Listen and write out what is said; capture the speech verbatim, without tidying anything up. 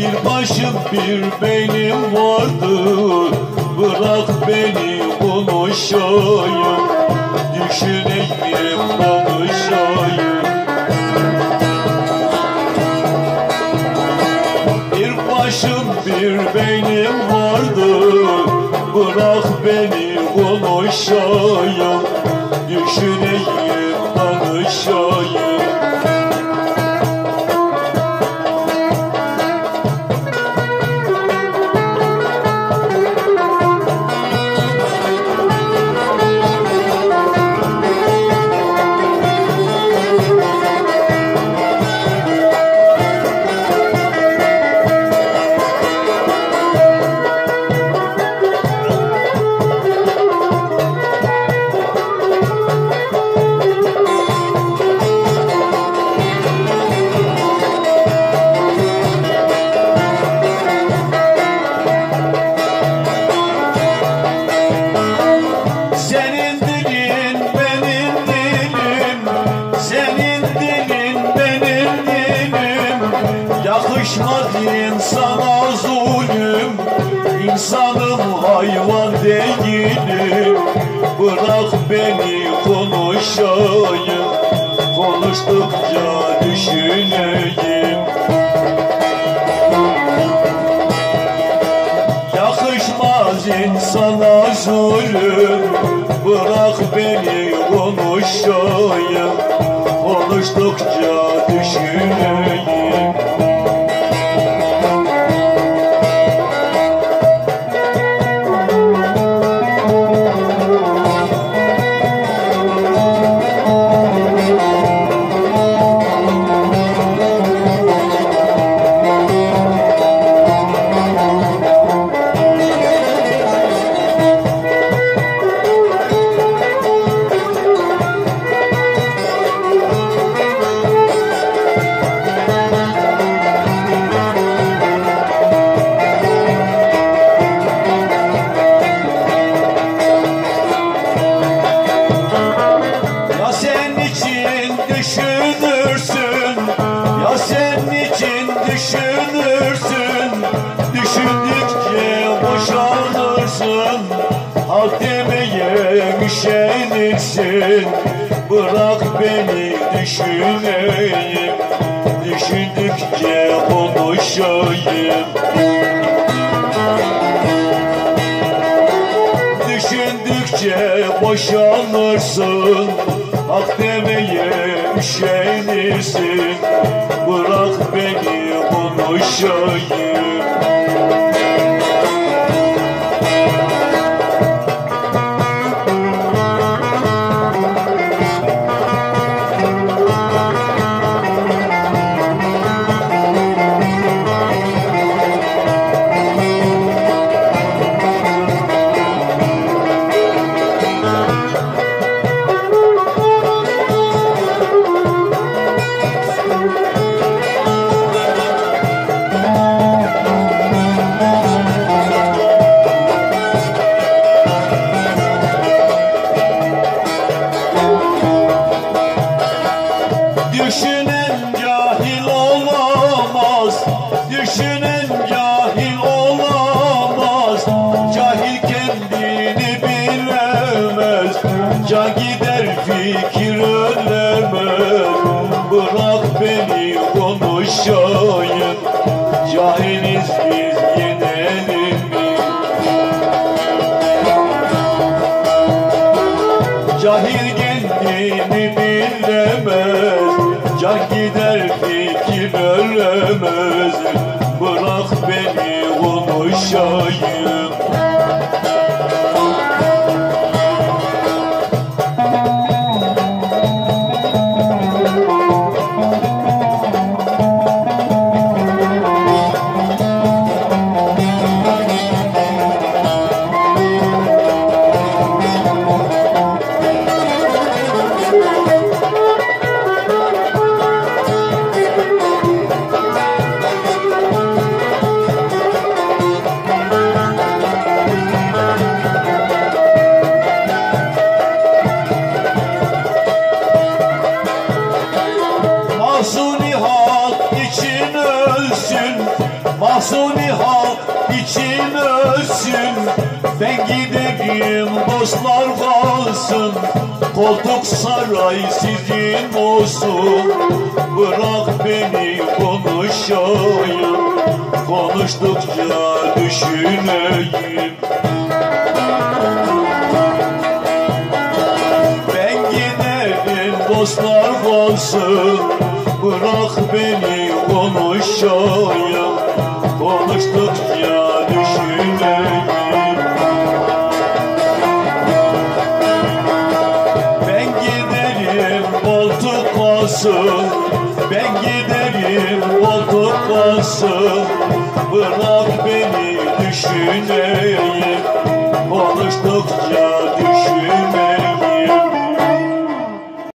Bir başım bir beynim vardır, bırak beni konuşayım, düşüneyim konuşayım. Bir başım bir beynim vardır, bırak beni konuşayım, düşüneyim konuşayım. Yakışmaz insana zulüm, insanım hayvan değilim. Bırak beni konuşayım, konuştukça düşüneyim. Yakışmaz insana zulüm, bırak beni konuşayım, konuştukça düşüneyim. Hak demeye üşenirsin, bırak beni düşüneyim, düşündükçe konuşayım. Düşündükçe boşanırsın, hak demeye üşenirsin, bırak beni konuşayım. Düşünen cahil olamaz, düşünen cahil olamaz. Cahil kendini bilemez, can gider fikir ölemez. Bırak beni konuşayım, cahiliz biz yenelim mi? Cahil kendini bilemez, can gider fikir ölemez. Bırak beni konuşayım. Mahzuniha için ölsün, ben gideyim dostlar kalsın. Koltuk saray sizin olsun, bırak beni konuşayım, konuştukça düşüneyim. Ben giderim dostlar kalsın, bırak beni konuşayım, konuştukça düşüneyim. Ben giderim koltuk kalsın, ben giderim koltuk kalsın, bırak beni düşüneyim.